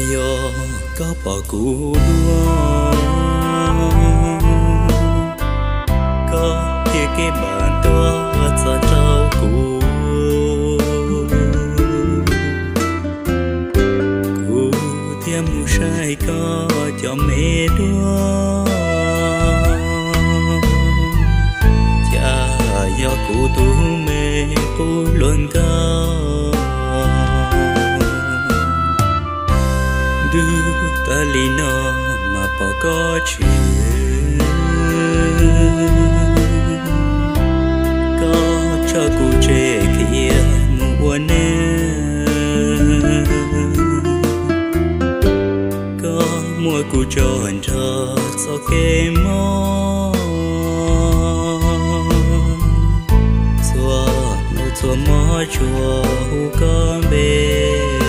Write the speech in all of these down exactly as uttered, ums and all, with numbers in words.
yo có bỏ cũ đua có kia cái bàn tua cho trâu cũ cũ thêm một sai có cho mẹ đua cha do cũ tu mẹ cũ luôn cao đưa ta li nó mà bỏ có chuyện có cho cụ trẻ kia mua nè có mua cụ cho hành cho so kê mò xua nụ xua mò chùa hú con bê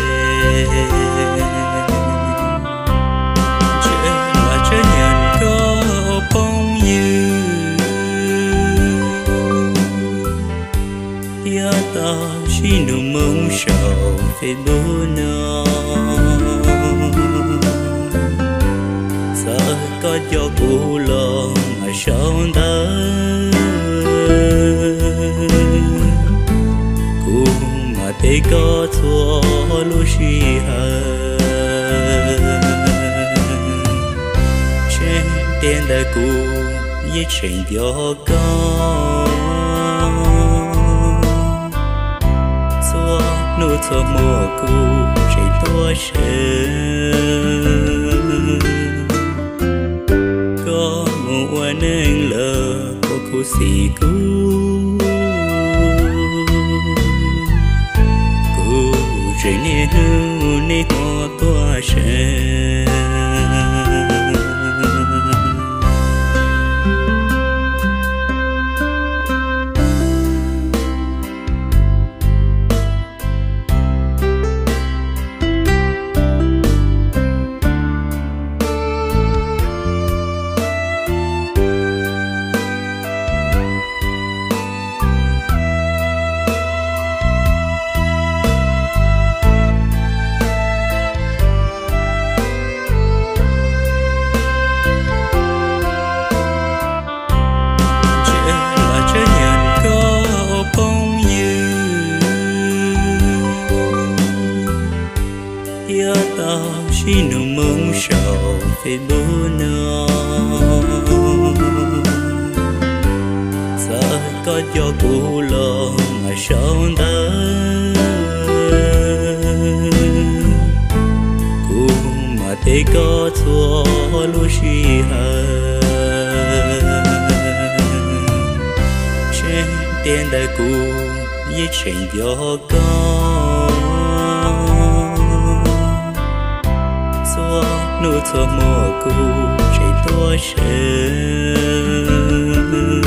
chỉ nụ mong sầu về bố nó sợ có cho cụ lòng mà sao tới cụ mà thấy có thua lúc gì hơn trên tiền đời cụ như chuyện cho con nụ thơ mùa cũ chỉ tua sớm có một nâng lờ của cụ sĩ cũ cụ chỉ nè hưu nè hoa tua sớm chỉ nụ mong sầu về bố nó sợ có cho cụ lòng mà sao tới cụ mà thấy có thua lúc gì hơn trên tiền đời cụ như chuyện cho con nụ thơ mùa cũ chỉ tua sớm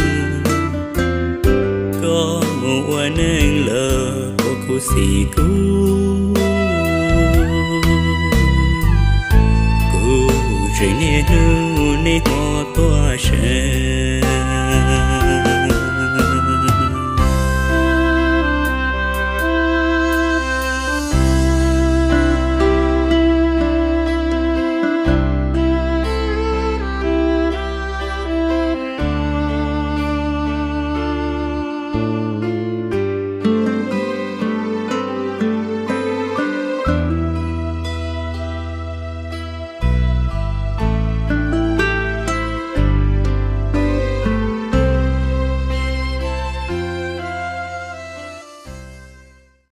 có một nâng lờ của cụ sĩ cũ cụ chỉ nè hưu nè hoa tua sớm